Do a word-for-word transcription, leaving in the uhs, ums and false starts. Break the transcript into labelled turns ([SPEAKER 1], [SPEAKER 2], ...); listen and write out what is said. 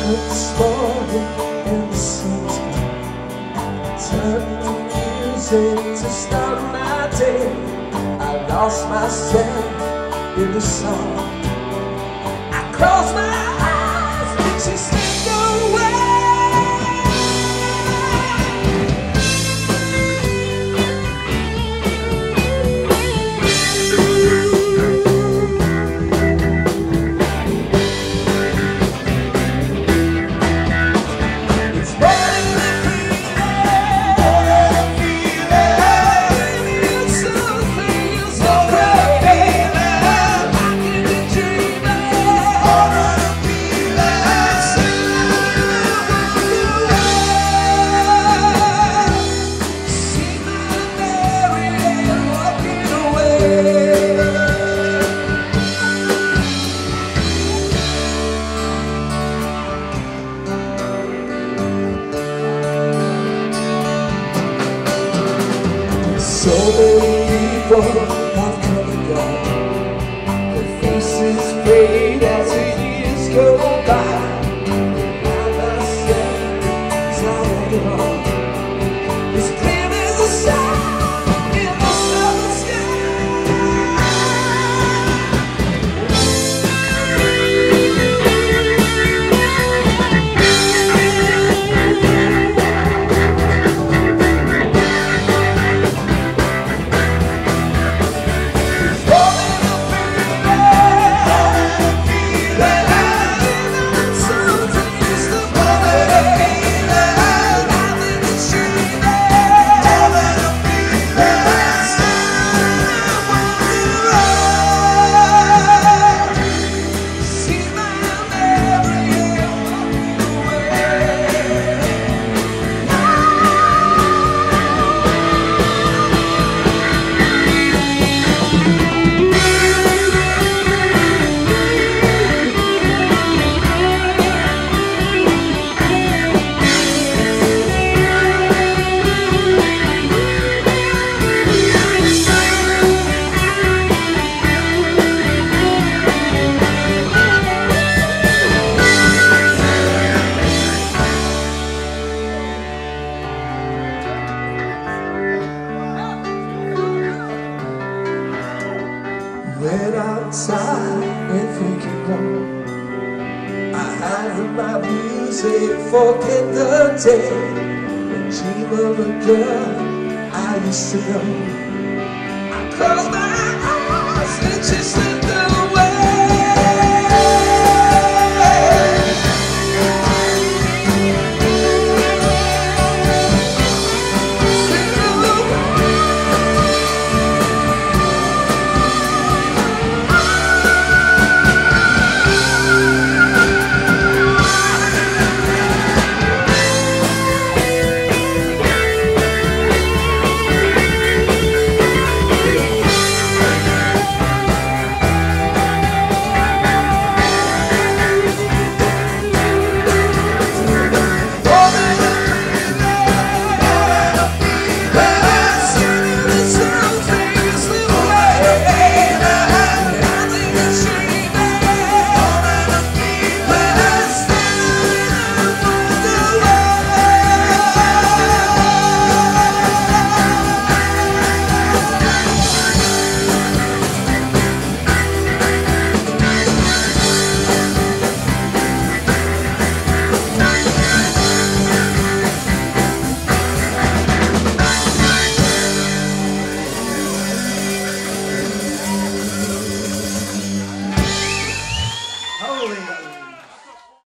[SPEAKER 1] this morning and the sun's gone. Turn the music to start my day. I lost myself in the song. I close my eyes and she slipped away. So many people have come and gone. Their faces fade as the years go by. I myself tired of all. As clear as the sun in the southern when I'm tired and thinking wrong, I hide in my music, forget the day, and dream of a girl I used to know.